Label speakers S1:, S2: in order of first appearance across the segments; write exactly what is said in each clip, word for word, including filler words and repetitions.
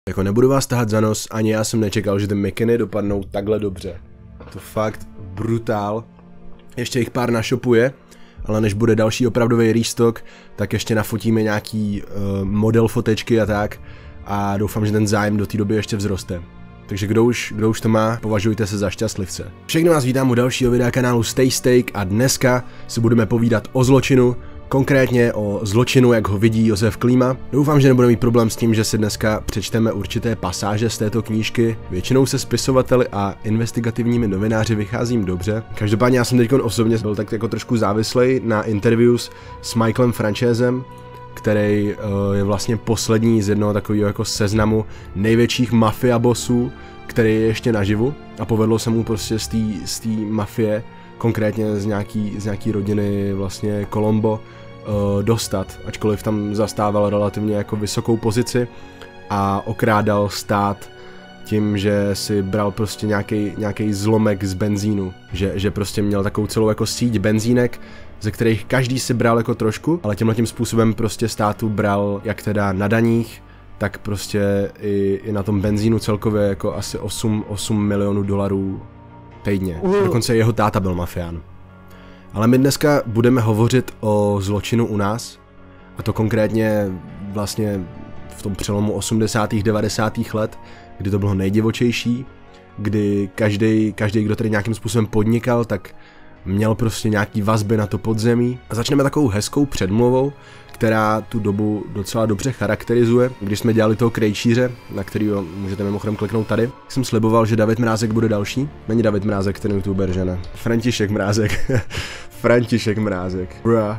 S1: Jako nebudu vás tahat za nos, ani já jsem nečekal, že ty mikiny dopadnou takhle dobře. To fakt brutál. Ještě jich pár na shopu je, ale než bude další opravdový restock, tak ještě nafotíme nějaký uh, model fotečky a tak. A doufám, že ten zájem do té doby ještě vzroste. Takže kdo už, kdo už to má, považujte se za šťastlivce. Všechny vás vítám u dalšího videa kanálu Stay Steak a dneska si budeme povídat o zločinu, konkrétně o zločinu, jak ho vidí Josef Klíma. Doufám, že nebudeme mít problém s tím, že si dneska přečteme určité pasáže z této knížky. Většinou se spisovateli a investigativními novináři vycházím dobře. Každopádně já jsem teď osobně byl tak jako trošku závislej na interviews s Michaelem Franchesem, který uh, je vlastně poslední z jednoho takového jako seznamu největších mafia bossů, který je ještě naživu, a povedlo se mu prostě z té mafie, konkrétně z nějaký, z nějaký rodiny vlastně Colombo, uh, dostat, ačkoliv tam zastával relativně jako vysokou pozici a okrádal stát tím, že si bral prostě nějaký nějaký zlomek z benzínu, že, že prostě měl takovou celou jako síť benzínek, ze kterých každý si bral jako trošku, ale tímhletím způsobem prostě státu bral jak teda na daních, tak prostě i, i na tom benzínu celkově jako asi osm milionů dolarů týdně. Dokonce jeho táta byl mafián. Ale my dneska budeme hovořit o zločinu u nás, a to konkrétně vlastně v tom přelomu osmdesátých devadesátých let, kdy to bylo nejdivočejší, kdy každý, každý, kdo tady nějakým způsobem podnikal, tak měl prostě nějaký vazby na to podzemí. A začneme takovou hezkou předmluvou, která tu dobu docela dobře charakterizuje. Když jsme dělali toho krejčíře, na kterýho můžete mimochodem kliknout tady, jsem sliboval, že David Mrázek bude další. Není David Mrázek ten youtuber, že ne? František Mrázek. František Mrázek. Bruh.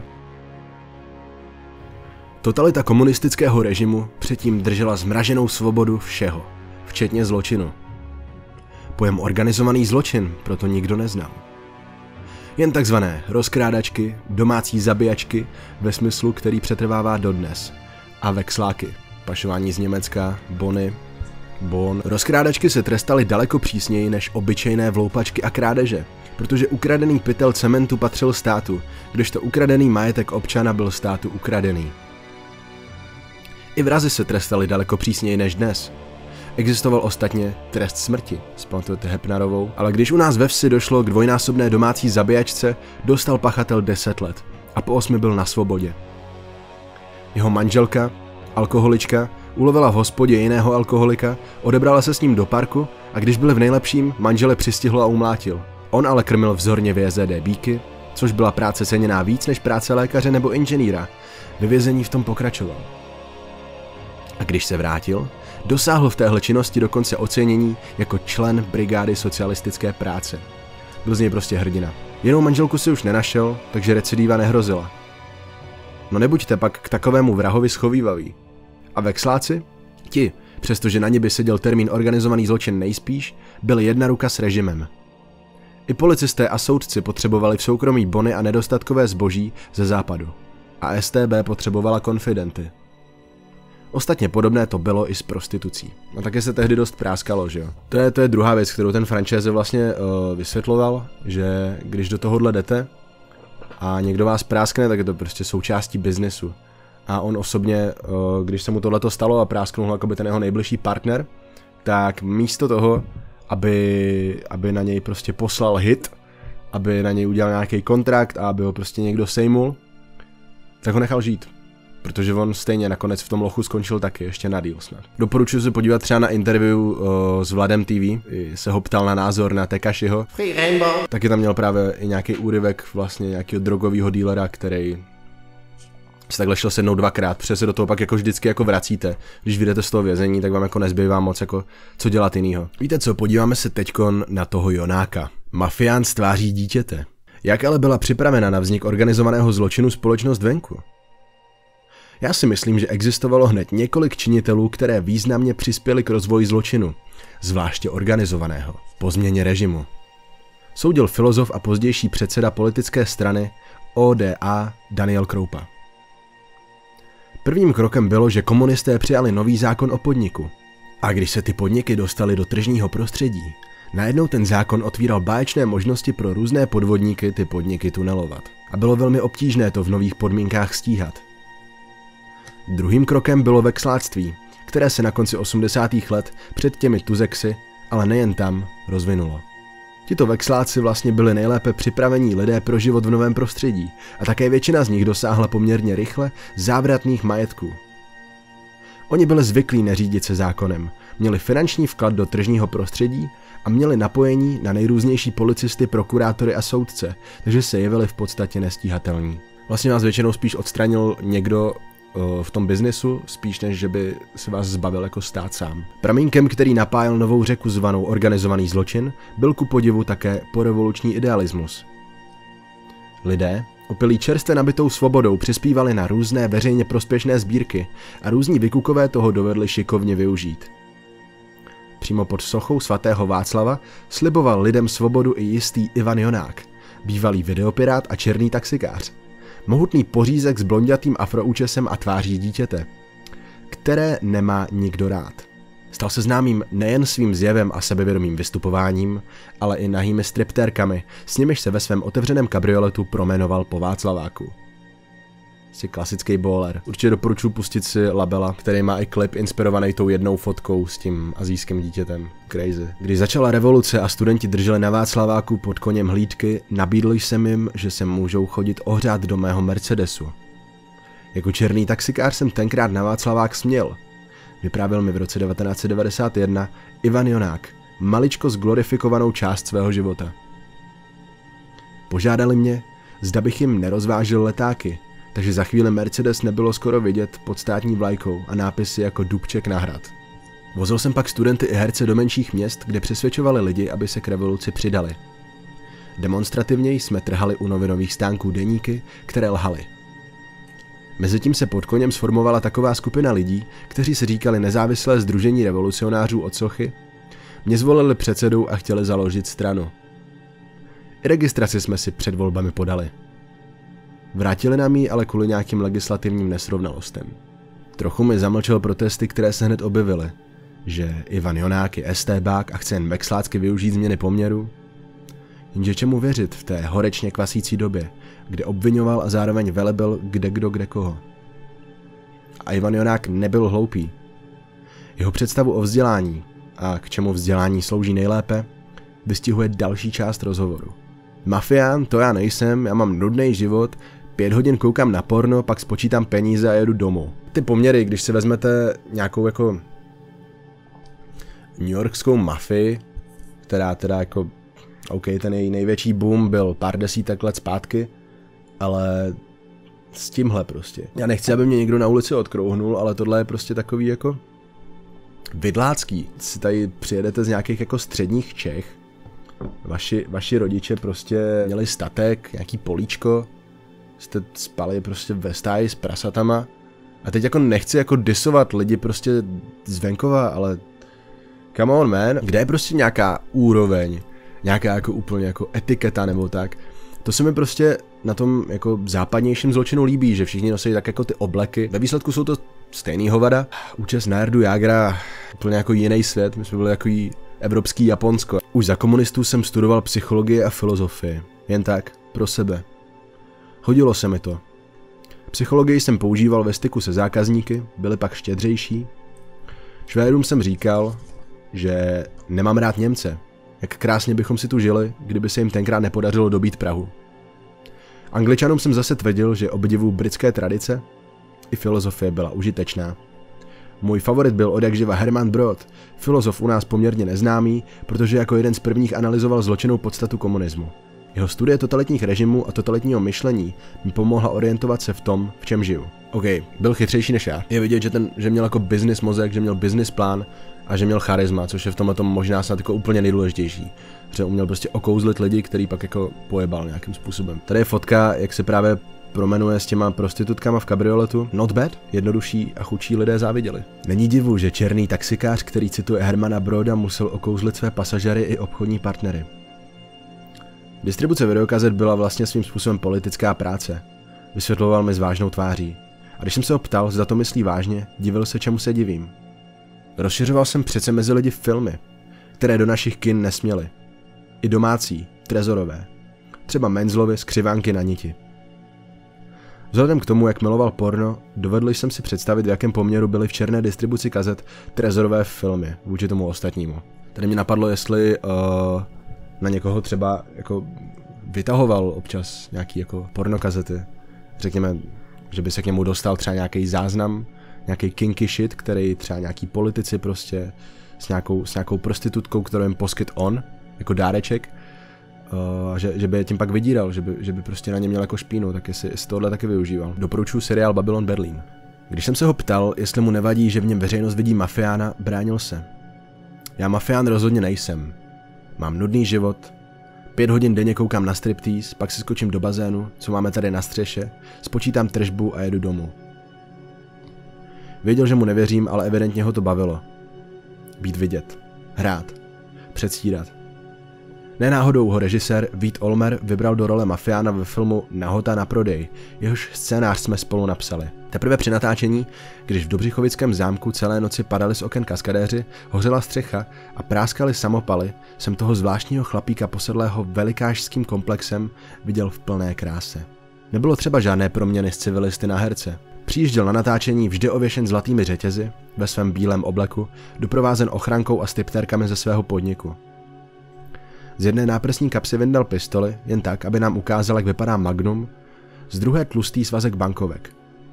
S1: Totalita komunistického režimu předtím držela zmraženou svobodu všeho, včetně zločinu. Pojem organizovaný zločin proto nikdo neznal. Jen takzvané rozkrádačky, domácí zabíjačky ve smyslu, který přetrvává dodnes, a vexláky, pašování z Německa, bony, bon. Rozkrádačky se trestaly daleko přísněji než obyčejné vloupačky a krádeže, protože ukradený pytel cementu patřil státu, kdežto ukradený majetek občana byl státu ukradený. I vrazi se trestali daleko přísněji než dnes. Existoval ostatně trest smrti, vzpamatujete Hepnarovou, ale když u nás ve vsi došlo k dvojnásobné domácí zabíjačce, dostal pachatel deset let a po osmi byl na svobodě. Jeho manželka, alkoholička, ulovila v hospodě jiného alkoholika, odebrala se s ním do parku a když byli v nejlepším, manžele přistihl a umlátil. On ale krmil vzorně v J Z D bíky, což byla práce ceněná víc než práce lékaře nebo inženýra. Ve vězení v tom pokračoval. A když se vrátil, dosáhl v téhle činnosti dokonce ocenění jako člen brigády socialistické práce. Byl z něj prostě hrdina. Jinou manželku si už nenašel, takže recidiva nehrozila. No nebuďte pak k takovému vrahovi schovývaví. A vexláci? Ti, přestože na ně by seděl termín organizovaný zločin nejspíš, byli jedna ruka s režimem. I policisté a soudci potřebovali v soukromí bony a nedostatkové zboží ze západu. A S T B potřebovala konfidenty. Ostatně podobné to bylo i s prostitucí. A také se tehdy dost práskalo, že jo. To je, to je druhá věc, kterou ten Franchese vlastně uh, vysvětloval, že když do tohohle jdete a někdo vás práskne, tak je to prostě součástí biznesu. A on osobně, uh, když se mu tohleto stalo a prásknul ho jakoby ten jeho nejbližší partner, tak místo toho, aby, aby na něj prostě poslal hit, aby na něj udělal nějaký kontrakt a aby ho prostě někdo sejmul, tak ho nechal žít. Protože on stejně nakonec v tom lochu skončil taky, ještě na díl snad. Doporučuji se podívat třeba na interview uh, s Vladem T V, se ho ptal na názor na Tekašiho. Taky tam měl právě i nějaký úryvek vlastně nějakého drogového dílera, který se takhle šel sednout dvakrát, protože se do toho pak jako vždycky jako vracíte. Když vyjdete z toho vězení, tak vám jako nezbývá moc jako co dělat jinýho. Víte co, podíváme se teďkon na toho Jonáka. Mafián z tváří dítěte. Jak ale byla připravena na vznik organizovaného zločinu společnost venku? Já si myslím, že existovalo hned několik činitelů, které významně přispěly k rozvoji zločinu, zvláště organizovaného, po změně režimu. Soudil filozof a pozdější předseda politické strany O D A Daniel Kroupa. Prvním krokem bylo, že komunisté přijali nový zákon o podniku. A když se ty podniky dostaly do tržního prostředí, najednou ten zákon otvíral báječné možnosti pro různé podvodníky ty podniky tunelovat. A bylo velmi obtížné to v nových podmínkách stíhat. Druhým krokem bylo vexláctví, které se na konci osmdesátých let před těmi tuzexy, ale nejen tam, rozvinulo. Tito vexláci vlastně byli nejlépe připravení lidé pro život v novém prostředí a také většina z nich dosáhla poměrně rychle závratných majetků. Oni byli zvyklí neřídit se zákonem, měli finanční vklad do tržního prostředí a měli napojení na nejrůznější policisty, prokurátory a soudce, takže se jevili v podstatě nestíhatelní. Vlastně vás většinou spíš odstranil někdo v tom biznesu, spíš než že by se vás zbavil jako stát sám. Pramínkem, který napájel novou řeku zvanou organizovaný zločin, byl ku podivu také porevoluční idealismus. Lidé, opilí čerstvě nabitou svobodou, přispívali na různé veřejně prospěšné sbírky a různí vykukové toho dovedli šikovně využít. Přímo pod sochou svatého Václava sliboval lidem svobodu i jistý Ivan Jonák, bývalý videopirát a černý taxikář. Mohutný pořízek s blonďatým afroúčesem a tváří dítěte, které nemá nikdo rád. Stal se známým nejen svým zjevem a sebevědomým vystupováním, ale i nahými striptérkami, s nimiž se ve svém otevřeném kabrioletu promenoval po Václaváku. Jsi klasický bowler. Určitě doporučuji pustit si Labela, který má i klip inspirovaný tou jednou fotkou s tím asijským dítětem. Crazy. Když začala revoluce a studenti drželi na Václaváku pod koněm hlídky, nabídl jsem jim, že se můžou chodit ohřát do mého Mercedesu. Jako černý taxikář jsem tenkrát na Václavák směl. Vyprávěl mi v roce devatenáct set devadesát jedna Ivan Jonák, maličko zglorifikovanou část svého života. Požádali mě, zda bych jim nerozvážil letáky, takže za chvíli Mercedes nebylo skoro vidět pod státní vlajkou a nápisy jako Dubček na hrad. Vozil jsem pak studenty i herce do menších měst, kde přesvědčovali lidi, aby se k revoluci přidali. Demonstrativně jsme trhali u novinových stánků deníky, které lhaly. Mezitím se pod koněm sformovala taková skupina lidí, kteří se říkali Nezávislé sdružení revolucionářů od Sochy, mě zvolili předsedou a chtěli založit stranu. I registraci jsme si před volbami podali. Vrátili nám ji ale kvůli nějakým legislativním nesrovnalostem. Trochu mi zamlčel protesty, které se hned objevily, že Ivan Jonák je estébák a chce jen vexlácky využít změny poměru. Jenže čemu věřit v té horečně kvasící době, kde obvinoval a zároveň velebil kde kdo kde koho. A Ivan Jonák nebyl hloupý. Jeho představu o vzdělání a k čemu vzdělání slouží nejlépe, vystihuje další část rozhovoru. Mafián, to já nejsem, já mám nudný život, pět hodin koukám na porno, pak spočítám peníze a jedu domů. Ty poměry, když si vezmete nějakou jako newyorskou mafii, která teda jako, OK, ten její největší boom byl pár desítek let zpátky, ale s tímhle prostě. Já nechci, aby mě někdo na ulici odkrouhnul, ale tohle je prostě takový jako vidlácký. Si tady přijedete z nějakých jako středních Čech, Vaši, vaši rodiče prostě měli statek, nějaký políčko, jste spali prostě ve stáji s prasatama a teď jako nechci jako disovat lidi prostě z venkova, ale come on man, kde je prostě nějaká úroveň, nějaká jako úplně jako etiketa nebo tak. To se mi prostě na tom jako západnějším zločinu líbí, že všichni nosí tak jako ty obleky. Ve výsledku jsou to stejný hovada. Účast na Erdu Jágra, úplně jako jiný svět, my jsme byli jako evropský Japonsko. Už za komunistů jsem studoval psychologii a filozofii. Jen tak, pro sebe. Hodilo se mi to. Psychologii jsem používal ve styku se zákazníky, byli pak štědřejší. Švédům jsem říkal, že nemám rád Němce. Jak krásně bychom si tu žili, kdyby se jim tenkrát nepodařilo dobít Prahu. Angličanům jsem zase tvrdil, že obdivuju britské tradice, i filozofie byla užitečná. Můj favorit byl odjakživa Herman Broad, filozof u nás poměrně neznámý, protože jako jeden z prvních analyzoval zločinnou podstatu komunismu. Jeho studie totalitních režimů a totalitního myšlení mi pomohla orientovat se v tom, v čem žiju. OK, byl chytřejší než já. Je vidět, že, ten, že měl jako business mozek, že měl business plán a že měl charisma, což je v tomhle tom možná snad jako úplně nejdůležitější. Že uměl prostě okouzlit lidi, který pak jako pojebal nějakým způsobem. Tady je fotka, jak se právě promenuje s těma prostitutkama v kabrioletu. Not bad, jednodušší a chudší lidé záviděli. Není divu, že černý taxikář, který cituje Hermana Broda, musel okouzlit své pasažéry i obchodní partnery. Distribuce videokazet byla vlastně svým způsobem politická práce. Vysvětloval mi s vážnou tváří. A když jsem se ho ptal, zda to myslí vážně, divil se, čemu se divím. Rozšiřoval jsem přece mezi lidi filmy, které do našich kin nesměly. I domácí, trezorové. Třeba Menzlovy Skřivánky na niti. Vzhledem k tomu, jak miloval porno, dovedl jsem si představit, v jakém poměru byly v černé distribuci kazet trezorové filmy vůči tomu ostatnímu. Tady mě napadlo, jestli uh, na někoho třeba jako vytahoval občas nějaký jako pornokazety. Řekněme, že by se k němu dostal třeba nějaký záznam, nějaký kinky shit, který třeba nějaký politici prostě s nějakou, s nějakou prostitutkou, kterou jim poskyt on, jako dáreček, uh, že, že by je tím pak vydíral, že by, že by prostě na ně měl jako špínu, tak jestli, jestli tohle taky využíval. Doporučuji seriál Babylon Berlin. Když jsem se ho ptal, jestli mu nevadí, že v něm veřejnost vidí mafiána, bránil se. Já mafián rozhodně nejsem. Mám nudný život, pět hodin denně koukám na striptease, pak si skočím do bazénu, co máme tady na střeše, spočítám tržbu a jedu domů. Věděl, že mu nevěřím, ale evidentně ho to bavilo. Být vidět, hrát, předstírat. Nenáhodou ho režisér Vít Olmer vybral do role mafiána ve filmu Nahota na prodej, jehož scénář jsme spolu napsali. Teprve při natáčení, když v Dobřichovickém zámku celé noci padaly z oken kaskadéři, hořela střecha a práskaly samopaly, jsem toho zvláštního chlapíka posedlého velikášským komplexem viděl v plné kráse. Nebylo třeba žádné proměny z civilisty na herce. Přijížděl na natáčení vždy ověšen zlatými řetězy, ve svém bílém obleku, doprovázen ochrankou a striptérkami ze svého podniku. Z jedné náprsní kapsy vyndal pistoli, jen tak, aby nám ukázal, jak vypadá Magnum, z druhé tlustý svazek bankovek.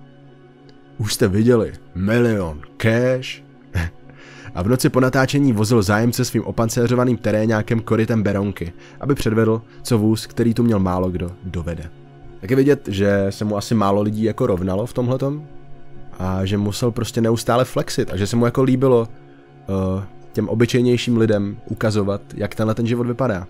S1: Už jste viděli, milion, cash. A v noci po natáčení vozil zájemce svým opancéřovaným teréňákem korytem Berounky, aby předvedl, co vůz, který tu měl málo kdo, dovede. Tak je vidět, že se mu asi málo lidí jako rovnalo v tomhletom a že musel prostě neustále flexit a že se mu jako líbilo uh, těm obyčejnějším lidem ukazovat, jak tenhle ten život vypadá.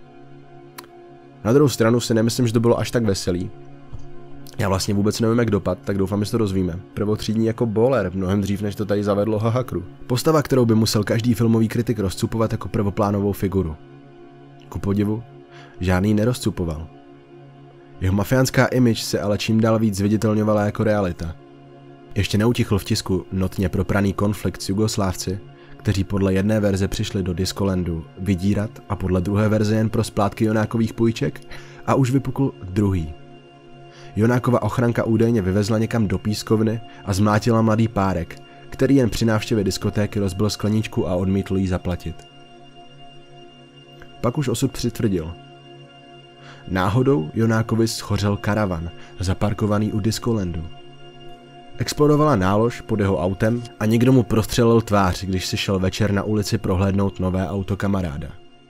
S1: Na druhou stranu si nemyslím, že to bylo až tak veselý. Já vlastně vůbec nevím, jak dopad, tak doufám, že se to dozvíme. Prvotřídní jako bowler, mnohem dřív, než to tady zavedlo Hahakru. Postava, kterou by musel každý filmový kritik rozcupovat jako prvoplánovou figuru. Ku podivu, žádný nerozcupoval. Jeho mafiánská image se ale čím dál víc zviditelňovala jako realita. Ještě neutichl v tisku notně propraný konflikt s Jugoslávci, kteří podle jedné verze přišli do Discolandu vydírat a podle druhé verze jen pro splátky Jonákových půjček a už vypukl druhý. Jonákova ochranka údajně vyvezla někam do pískovny a zmlátila mladý párek, který jen při návštěvě diskotéky rozbil skleničku a odmítl jí zaplatit. Pak už osud přitvrdil. Náhodou Jonákovi schořel karavan, zaparkovaný u Discolandu. Explodovala nálož pod jeho autem a někdo mu prostřelil tvář, když si šel večer na ulici prohlédnout nové auto kamaráda.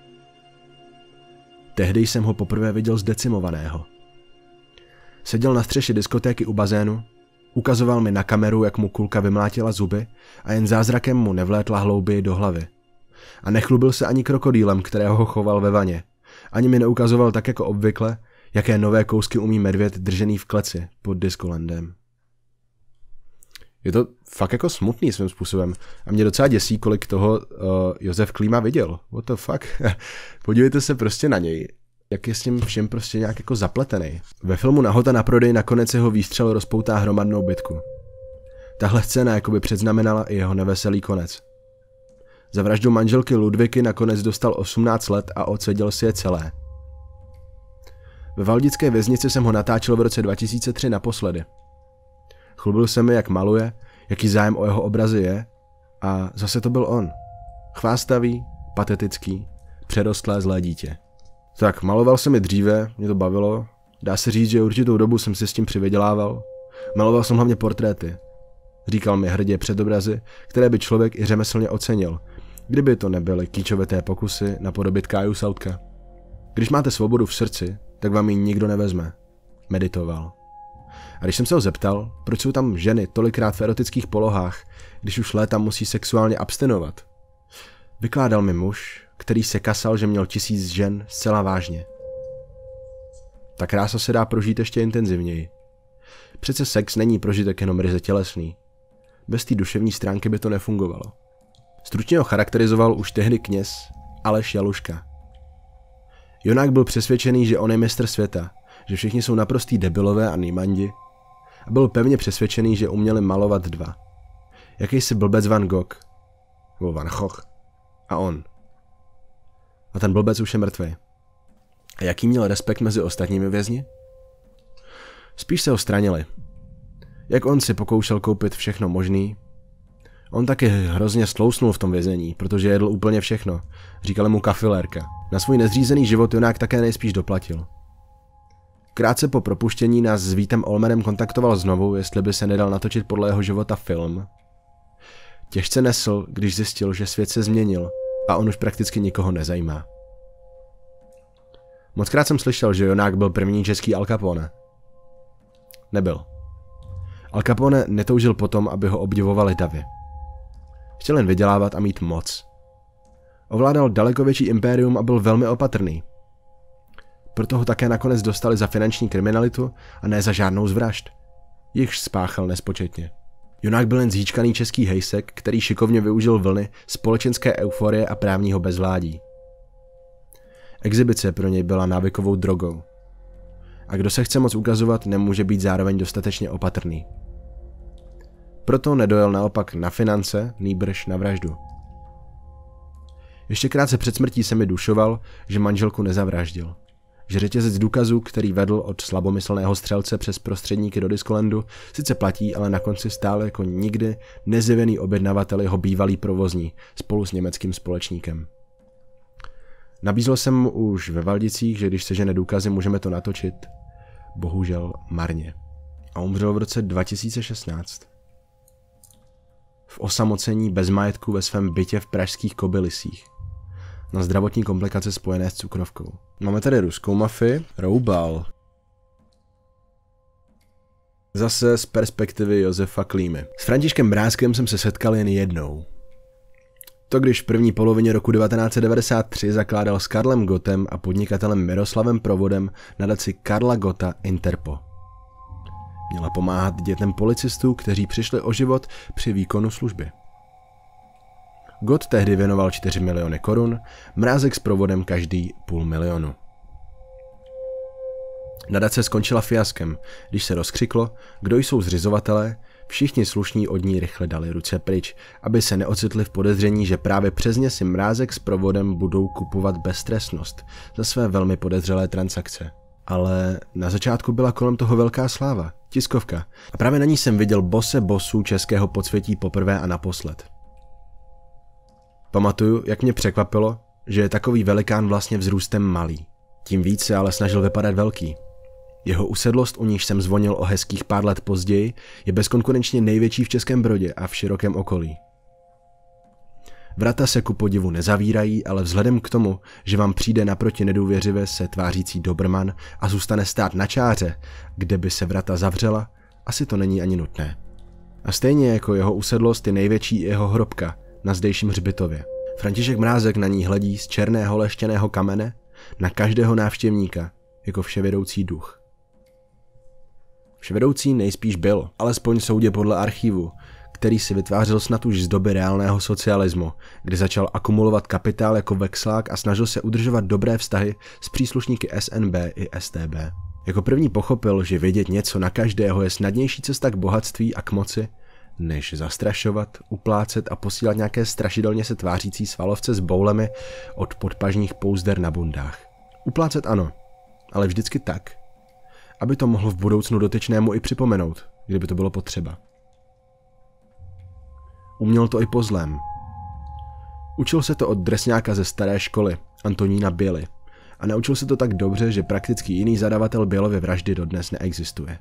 S1: Tehdy jsem ho poprvé viděl zdecimovaného. Seděl na střeše diskotéky u bazénu, ukazoval mi na kameru, jak mu kulka vymlátila zuby a jen zázrakem mu nevlétla hlouběji do hlavy. A nechlubil se ani krokodýlem, kterého ho choval ve vaně. Ani mi neukazoval tak jako obvykle, jaké nové kousky umí medvěd držený v kleci pod Discolandem. Je to fakt jako smutný svým způsobem. A mě docela děsí, kolik toho uh, Josef Klíma viděl. What the fuck? Podívejte se prostě na něj. Jak je s tím všem prostě nějak jako zapletený. Ve filmu Nahota na prodej nakonec jeho výstřel rozpoutá hromadnou bitku. Tahle scéna jakoby předznamenala i jeho neveselý konec. Za vraždu manželky Ludviky nakonec dostal osmnáct let a odseděl si je celé. Ve valdické věznici jsem ho natáčel v roce dva tisíce tři naposledy. Chlubil se mi, jak maluje, jaký zájem o jeho obrazy je a zase to byl on. Chvástavý, patetický, přerostlé zlé dítě. Tak, maloval se mi dříve, mě to bavilo. Dá se říct, že určitou dobu jsem si s tím přivydělával. Maloval jsem hlavně portréty. Říkal mi hrdě předobrazy, které by člověk i řemeslně ocenil, kdyby to nebyly kýčovité pokusy napodobit Káju Sautka. Když máte svobodu v srdci, tak vám ji nikdo nevezme. Meditoval. A když jsem se ho zeptal, proč jsou tam ženy tolikrát v erotických polohách, když už léta musí sexuálně abstinovat, vykládal mi muž, který se kasal, že měl tisíc žen zcela vážně. Ta krása se dá prožít ještě intenzivněji. Přece sex není prožitek jenom ryze tělesný. Bez té duševní stránky by to nefungovalo. Stručně ho charakterizoval už tehdy kněz Aleš Jaluška. Jonák byl přesvědčený, že on je mistr světa, že všichni jsou naprostý debilové a nýmandi, a byl pevně přesvědčený, že uměli malovat dva. Jakýsi blbec Van Gogh, nebo Van Gogh, a on. A ten blbec už je mrtvej. A jaký měl respekt mezi ostatními vězni? Spíš se ho stranili. Jak on si pokoušel koupit všechno možný. On taky hrozně stlousnul v tom vězení, protože jedl úplně všechno. Říkali mu kafilérka. Na svůj nezřízený život Jonák také nejspíš doplatil. Krátce po propuštění nás s Vítem Olmerem kontaktoval znovu, jestli by se nedal natočit podle jeho života film. Těžce nesl, když zjistil, že svět se změnil a on už prakticky nikoho nezajímá. Mockrát jsem slyšel, že Jonák byl první český Al Capone. Nebyl. Al Capone netoužil potom, aby ho obdivovali davy. Chtěl jen vydělávat a mít moc. Ovládal daleko větší impérium a byl velmi opatrný. Proto ho také nakonec dostali za finanční kriminalitu a ne za žádnou z vražd. Jichž spáchal nespočetně. Jonák byl jen zhýčkaný český hejsek, který šikovně využil vlny společenské euforie a právního bezvládí. Exhibice pro něj byla návykovou drogou. A kdo se chce moc ukazovat, nemůže být zároveň dostatečně opatrný. Proto nedojel naopak na finance, nýbrž na vraždu. Ještě krátce před smrtí se mi dušoval, že manželku nezavraždil. Že řetězec důkazů, který vedl od slabomyslného střelce přes prostředníky do Discolandu, sice platí, ale na konci stále jako nikdy nezjevený objednavatel jeho bývalý provozní spolu s německým společníkem. Nabízel jsem mu už ve Valdicích, že když sežene důkazy, můžeme to natočit. Bohužel marně. A umřel v roce dva tisíce šestnáct. V osamocení bez majetku ve svém bytě v pražských Kobylisích. Na zdravotní komplikace spojené s cukrovkou. Máme tady ruskou mafii. Roubal. Zase z perspektivy Josefa Klímy. S Františkem Mrázkem jsem se setkal jen jednou. To když v první polovině roku devatenáct set devadesát tři zakládal s Karlem Gottem a podnikatelem Miroslavem Provodem nadaci Karla Gotta Interpo. Měla pomáhat dětem policistů, kteří přišli o život při výkonu služby. Gott tehdy věnoval čtyři miliony korun, Mrázek s Provodem každý půl milionu. Nadace skončila fiaskem, když se rozkřiklo, kdo jsou zřizovatelé, všichni slušní od ní rychle dali ruce pryč, aby se neocitli v podezření, že právě přes ně si Mrázek s Provodem budou kupovat beztrestnost za své velmi podezřelé transakce. Ale na začátku byla kolem toho velká sláva, tiskovka, a právě na ní jsem viděl bose bosů českého podsvětí poprvé a naposled. Pamatuju, jak mě překvapilo, že je takový velikán vlastně vzrůstem malý. Tím víc se ale snažil vypadat velký. Jeho usedlost, u níž jsem zvonil o hezkých pár let později, je bezkonkurenčně největší v Českém Brodě a v širokém okolí. Vrata se ku podivu nezavírají, ale vzhledem k tomu, že vám přijde naproti nedůvěřivě se tvářící Dobrman a zůstane stát na čáře, kde by se vrata zavřela, asi to není ani nutné. A stejně jako jeho usedlost je největší jeho hrobka na zdejším hřbitově. František Mrázek na ní hledí z černého leštěného kamene na každého návštěvníka jako vševědoucí duch. Vševedoucí nejspíš byl, alespoň soudě podle archivu, který si vytvářel snad už z doby reálného socialismu, kdy začal akumulovat kapitál jako vexlák a snažil se udržovat dobré vztahy s příslušníky S N B i S T B. Jako první pochopil, že vědět něco na každého je snadnější cesta k bohatství a k moci, než zastrašovat, uplácet a posílat nějaké strašidelně se tvářící svalovce s boulemi od podpažních pouzder na bundách. Uplácet ano, ale vždycky tak, aby to mohlo v budoucnu dotyčnému i připomenout, kdyby to bylo potřeba. Uměl to i po zlém. Učil se to od dresňáka ze staré školy, Antonína Běly, a naučil se to tak dobře, že prakticky jiný zadavatel Bělovy vraždy dodnes neexistuje.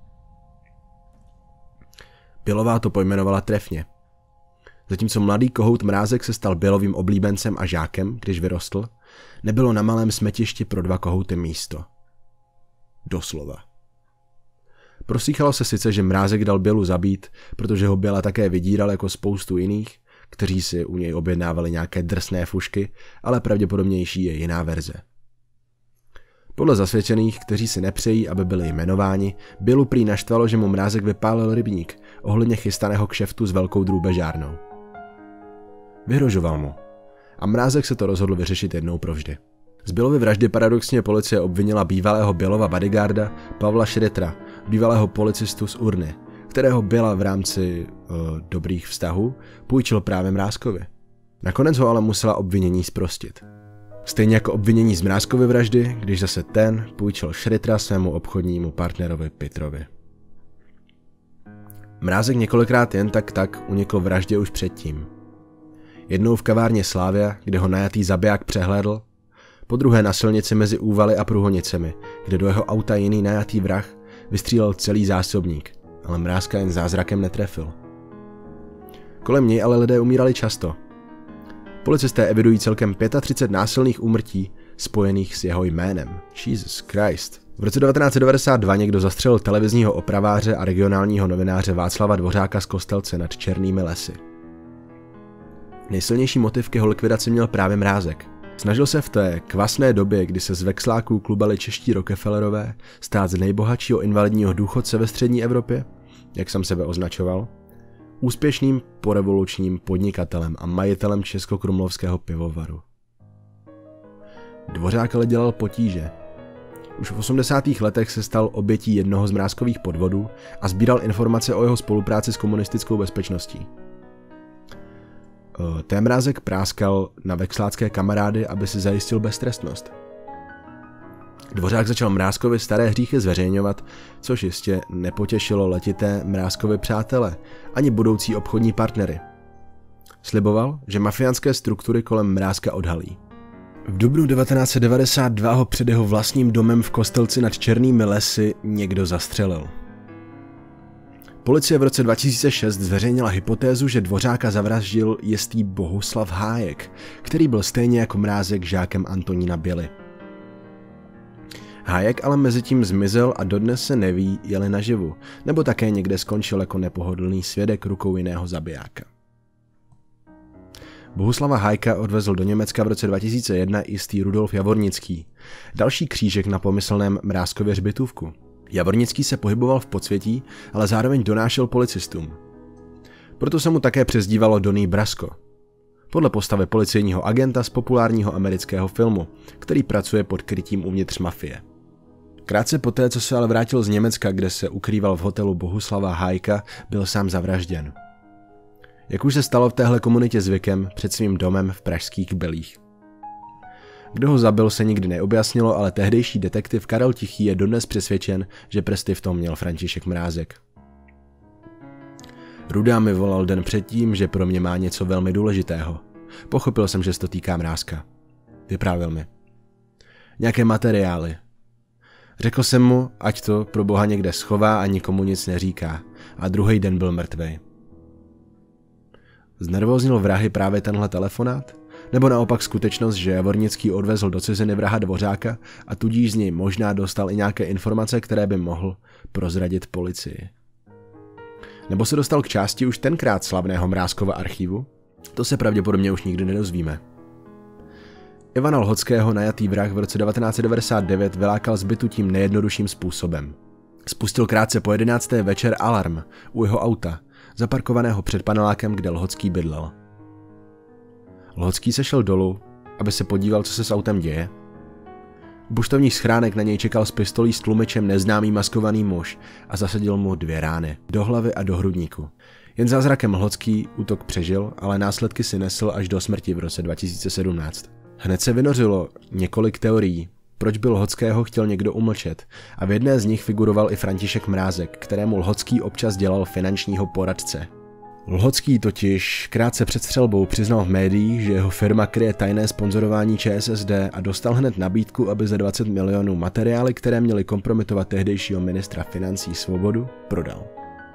S1: Bělová to pojmenovala trefně. Zatímco mladý kohout Mrázek se stal Bělovým oblíbencem a žákem, když vyrostl, nebylo na malém smetišti pro dva kohouty místo. Doslova. Prosíchalo se sice, že Mrázek dal Bělu zabít, protože ho Běla také vydíral jako spoustu jiných, kteří si u něj objednávali nějaké drsné fušky, ale pravděpodobnější je jiná verze. Podle zasvědčených, kteří si nepřejí, aby byli jmenováni, Bělu prý naštvalo, že mu Mrázek vypálil rybník ohledně chystaného kšeftu s velkou drůbežárnou. Vyhrožoval mu a Mrázek se to rozhodl vyřešit jednou provždy. Z Bělovy vraždy paradoxně policie obvinila bývalého Bělova bodyguarda Pavla Šretra, bývalého policistu z Urny, kterého Běla v rámci uh, dobrých vztahů půjčil právě Mrázkovi. Nakonec ho ale musela obvinění zprostit. Stejně jako obvinění z Mrázkovy vraždy, když zase ten půjčil Šretra svému obchodnímu partnerovi Pitrovi. Mrázek několikrát jen tak tak unikl vraždě už předtím. Jednou v kavárně Slávia, kde ho najatý zabiják přehlédl, po druhé na silnici mezi Úvaly a Průhonicemi, kde do jeho auta jiný najatý vrah vystřílel celý zásobník, ale Mrázka jen zázrakem netrefil. Kolem něj ale lidé umírali často. Policisté evidují celkem třicet pět násilných úmrtí spojených s jeho jménem. Jesus Christ. V roce devatenáct set devadesát dva někdo zastřelil televizního opraváře a regionálního novináře Václava Dvořáka z Kostelce nad Černými lesy. Nejsilnější motiv k jeho likvidaci měl právě Mrázek. Snažil se v té kvasné době, kdy se z veksláků klubali čeští Rockefellerové, stát z nejbohatšího invalidního důchodce ve střední Evropě, jak jsem sebe označoval, úspěšným porevolučním podnikatelem a majitelem českokrumlovského pivovaru. Dvořák ale dělal potíže. Už v osmdesátých letech se stal obětí jednoho z Mrázkových podvodů a sbíral informace o jeho spolupráci s komunistickou bezpečností. Té Mrázek práskal na vekslácké kamarády, aby si zajistil beztrestnost. Dvořák začal Mrázkovi staré hříchy zveřejňovat, což jistě nepotěšilo letité Mrázkovi přátele ani budoucí obchodní partnery. Sliboval, že mafiánské struktury kolem Mrázka odhalí. V dubnu devatenáct set devadesát dva ho před jeho vlastním domem v Kostelci nad Černými lesy někdo zastřelil. Policie v roce dva tisíce šest zveřejnila hypotézu, že Dvořáka zavraždil jistý Bohuslav Hájek, který byl stejně jako Mrázek žákem Antonína Běly. Hájek ale mezitím zmizel a dodnes se neví, jeli naživu, nebo také někde skončil jako nepohodlný svědek rukou jiného zabijáka. Bohuslava Hájka odvezl do Německa v roce dva tisíce jedna jistý Rudolf Javornický, další křížek na pomyslném Mrázkově hřbitovku. Javornický se pohyboval v podsvětí, ale zároveň donášel policistům. Proto se mu také přezdívalo Donnie Brasco, podle postavy policejního agenta z populárního amerického filmu, který pracuje pod krytím uvnitř mafie. Krátce poté, co se ale vrátil z Německa, kde se ukrýval v hotelu Bohuslava Hájka, byl sám zavražděn. Jak už se stalo v téhle komunitě zvykem, před svým domem v pražských Belích. Kdo ho zabil, se nikdy neobjasnilo, ale tehdejší detektiv Karel Tichý je dodnes přesvědčen, že prsty v tom měl František Mrázek. Ruda mi volal den předtím, že pro mě má něco velmi důležitého. Pochopil jsem, že se to týká Mrázka. Vyprávěl mi. Nějaké materiály. Řekl jsem mu, ať to pro boha někde schová a nikomu nic neříká. A druhý den byl mrtvej. Znervoznil vrahy právě tenhle telefonát? Nebo naopak skutečnost, že Javornický odvezl do ciziny vraha Dvořáka a tudíž z něj možná dostal i nějaké informace, které by mohl prozradit policii? Nebo se dostal k části už tenkrát slavného Mrázkova archivu? To se pravděpodobně už nikdy nedozvíme. Ivana Lhockého najatý vrah v roce devatenáct set devadesát devět vylákal z bytu tím nejjednodušším způsobem. Spustil krátce po jedenácté večer alarm u jeho auta, zaparkovaného před panelákem, kde Lhocký bydlel. Lhocký se šel dolů, aby se podíval, co se s autem děje. U poštovních schránek na něj čekal s pistolí s tlumičem neznámý maskovaný muž a zasadil mu dvě rány, do hlavy a do hrudníku. Jen zázrakem Lhocký útok přežil, ale následky si nesl až do smrti v roce dva tisíce sedmnáct. Hned se vynořilo několik teorií, proč by Lhockého chtěl někdo umlčet, a v jedné z nich figuroval i František Mrázek, kterému Lhocký občas dělal finančního poradce. Lhocký totiž krátce před střelbou přiznal v médiích, že jeho firma kryje tajné sponzorování Č S S D a dostal hned nabídku, aby za dvacet milionů materiály, které měly kompromitovat tehdejšího ministra financí Svobodu, prodal.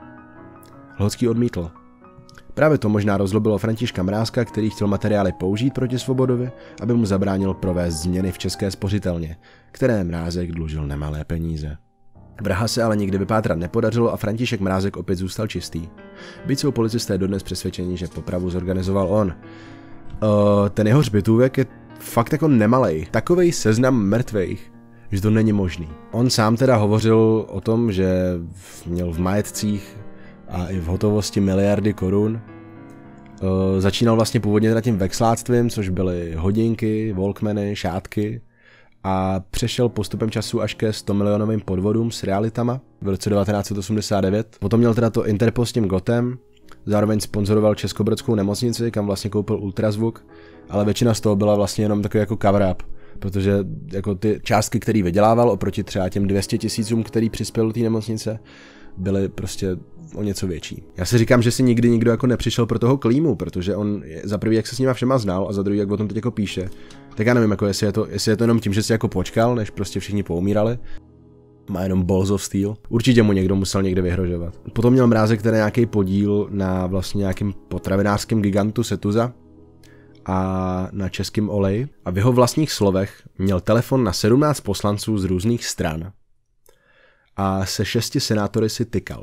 S1: Lhocký odmítl. Právě to možná rozlobilo Františka Mrázka, který chtěl materiály použít proti Svobodovi, aby mu zabránil provést změny v České spořitelně, které Mrázek dlužil nemalé peníze. Vraha se ale nikdy vypátrat nepodařilo a František Mrázek opět zůstal čistý. Byť jsou policisté dodnes přesvědčení, že popravu zorganizoval on. Uh, ten jeho hřbitůvek je fakt jako nemalej. Takovej seznam mrtvejch, že to není možný. On sám teda hovořil o tom, že měl v majetcích a i v hotovosti miliardy korun. Uh, začínal vlastně původně teda tím veksláctvím, což byly hodinky, walkmany, šátky, a přešel postupem času až ke sto milionovým podvodům s realitama v roce devatenáct set osmdesát devět. Potom měl teda to Interpol s tím Gotem, zároveň sponzoroval Českobrodskou nemocnici, kam vlastně koupil ultrazvuk, ale většina z toho byla vlastně jenom takový jako cover up, protože jako ty částky, které vydělával oproti třeba těm dvě stě tisícům, který přispěl do té nemocnice, byly prostě o něco větší. Já si říkám, že si nikdy nikdo jako nepřišel pro toho Klímu, protože on za prvý, jak se s nima všema znal, a za druhý, jak o tom teď jako píše, tak já nevím, jako jestli je to, jestli je to jenom tím, že si jako počkal, než prostě všichni poumírali. Má jenom balls of steel. Určitě mu někdo musel někde vyhrožovat. Potom měl Mrázek teda nějaký podíl na vlastně nějakým potravinářském gigantu Setuza a na českém oleji. A v jeho vlastních slovech měl telefon na sedmnáct poslanců z různých stran a se šesti senátory si tykal.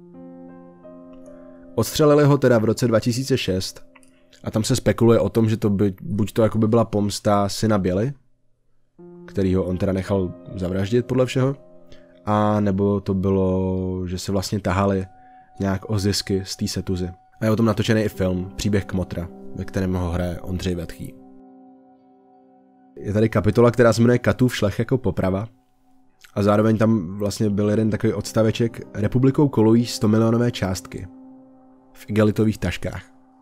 S1: Odstřelili ho teda v roce dva tisíce šest a tam se spekuluje o tom, že to by, buď to jako by byla pomsta syna Běly, kterýho on teda nechal zavraždit podle všeho, a nebo to bylo, že se vlastně tahali nějak o zisky z té Setuzy. A je o tom natočený i film Příběh Kmotra, ve kterém ho hraje Ondřej Vetchý. Je tady kapitola, která se jmenuje Katův šlech jako poprava. A zároveň tam vlastně byl jeden takový odstaveček: Republikou kolují sto milionové částky v igelitových taškách.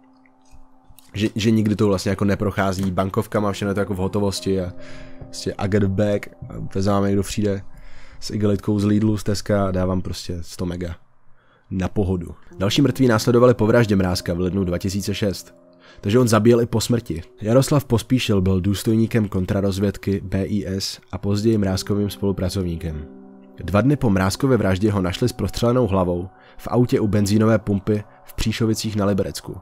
S1: Že, že nikdy to vlastně jako neprochází bankovkama, všechno je to jako v hotovosti a prostě I get back a za vámi někdo přijde s igelitkou z Lidlu, z Teska a dávám prostě sto mega. Na pohodu. Další mrtví následovali po vraždě Mrázka v lednu dva tisíce šest. Takže on zabíjel i po smrti. Jaroslav Pospíšil byl důstojníkem kontrarozvědky B I S a později Mrázkovým spolupracovníkem. Dva dny po Mrázkově vraždě ho našli s prostřelenou hlavou v autě u benzínové pumpy v Příšovicích na Liberecku.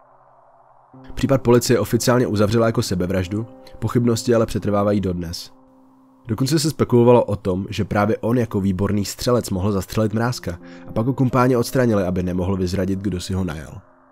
S1: Případ policie oficiálně uzavřela jako sebevraždu, pochybnosti ale přetrvávají dodnes. Dokonce se spekulovalo o tom, že právě on jako výborný střelec mohl zastřelit Mrázka a pak ho kumpáni odstranili, aby nemohl vyzradit, kdo si ho najal.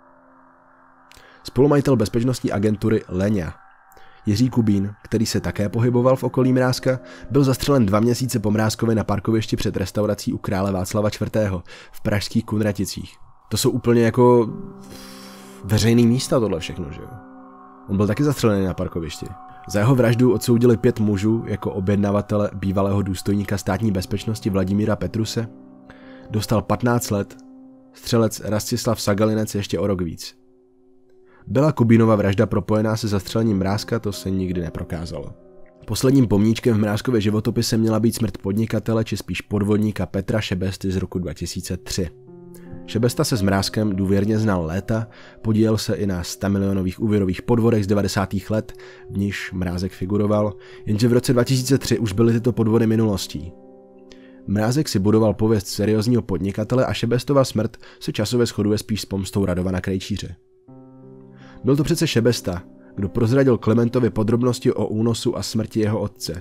S1: Spolumajitel bezpečnostní agentury Leňa, Jiří Kubín, který se také pohyboval v okolí Mrázka, byl zastřelen dva měsíce po Mrázkovi na parkovišti před restaurací u krále Václava čtvrtého v pražských Kunraticích. To jsou úplně jako veřejný místa tohle všechno, že jo? On byl taky zastřelený na parkovišti. Za jeho vraždu odsoudili pět mužů jako objednavatele bývalého důstojníka státní bezpečnosti Vladimíra Petruse. Dostal patnáct let, střelec Rastislav Sagalinec ještě o rok víc. Byla Kubínova vražda propojená se zastřelením Mrázka, to se nikdy neprokázalo. Posledním pomníčkem v Mrázkově životopise měla být smrt podnikatele, či spíš podvodníka Petra Šebesty z roku dva tisíce tři. Šebesta se s Mrázkem důvěrně znal léta, podílel se i na stamilionových úvěrových podvodech z devadesátých let, v níž Mrázek figuroval, jenže v roce dva tisíce tři už byly tyto podvody minulostí. Mrázek si budoval pověst seriózního podnikatele a Šebestova smrt se časově shoduje spíš s pomstou Radovana Krejčíře. Byl to přece Šebesta, kdo prozradil Klementovi podrobnosti o únosu a smrti jeho otce.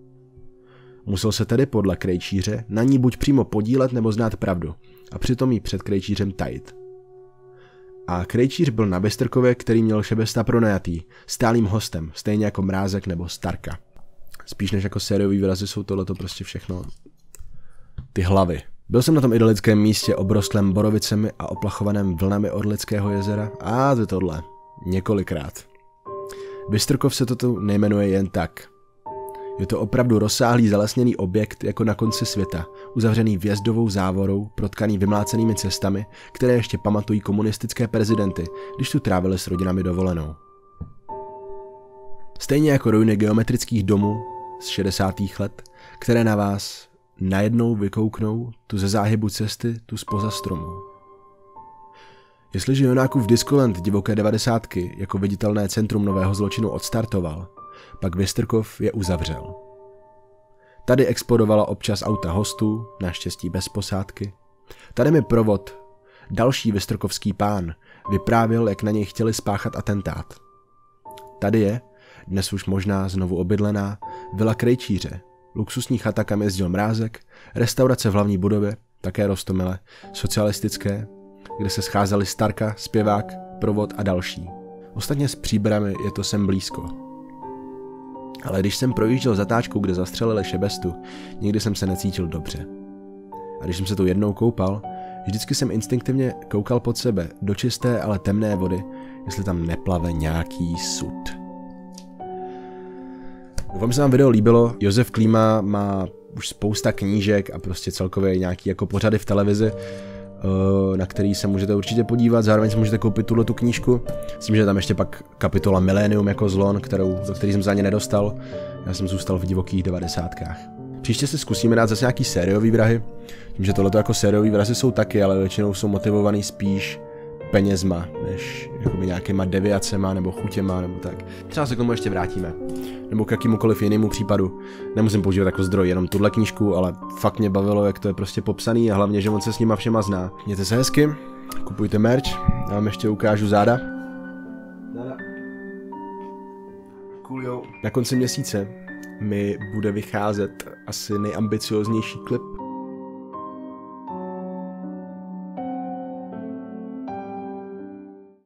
S1: Musel se tedy podle Krejčíře na ní buď přímo podílet nebo znát pravdu a přitom ji před Krejčířem tajit. A Krejčíř byl na Bystrkově, který měl Šebesta pronajatý, stálým hostem, stejně jako Mrázek nebo Starka. Spíš než jako sériový výrazy jsou tohleto prostě všechno ty hlavy. Byl jsem na tom idylickém místě obrostlém borovicemi a oplachovaném vlnami Orlického jezera a to tohle. Několikrát. Bystrkov se toto nejmenuje jen tak. Je to opravdu rozsáhlý zalesněný objekt jako na konci světa, uzavřený vjezdovou závorou, protkaný vymlácenými cestami, které ještě pamatují komunistické prezidenty, když tu trávili s rodinami dovolenou. Stejně jako ruiny geometrických domů z šedesátých let, které na vás najednou vykouknou tu ze záhybu cesty, tu zpoza stromu. Jestliže Jonákův Discoland divoké devadesátky jako viditelné centrum nového zločinu odstartoval, pak Bystrkov je uzavřel. Tady explodovala občas auta hostů, naštěstí bez posádky. Tady mi provod, další bystrkovský pán, vyprávěl, jak na něj chtěli spáchat atentát. Tady je, dnes už možná znovu obydlená, vila Krejčíře, luxusní chata, kam jezdil Mrázek, restaurace v hlavní budově, také roztomile, socialistické, kde se scházeli Starka, zpěvák, provod a další. Ostatně s Příbrami je to sem blízko. Ale když jsem projížděl zatáčku, kde zastřelili Šebestu, nikdy jsem se necítil dobře. A když jsem se tu jednou koupal, vždycky jsem instinktivně koukal pod sebe, do čisté, ale temné vody, jestli tam neplave nějaký sud. Doufám, že se vám video líbilo. Josef Klíma má už spousta knížek a prostě celkově nějaký jako pořady v televizi, na který se můžete určitě podívat, zároveň si můžete koupit tuhletu knížku. Myslím, že tam ještě pak kapitola Millennium jako zlon, kterou, do který jsem za ně nedostal. Já jsem zůstal v divokých devadesátkách. Příště si zkusíme dát zase nějaký sériový vrahy. Tím, že tohleto jako sériový vrazy jsou taky, ale většinou jsou motivovaný spíš penězma, než jakoby nějakýma deviacema nebo chutěma nebo tak. Třeba se k tomu ještě vrátíme. Nebo k jakýmukoliv jinému případu. Nemusím používat jako zdroj jenom tuhle knížku, ale fakt mě bavilo, jak to je prostě popsaný a hlavně, že on se s nima všema zná. Mějte se hezky, kupujte merch, já vám ještě ukážu záda. Záda. Cool, jo. Na konci měsíce mi bude vycházet asi nejambicioznější klip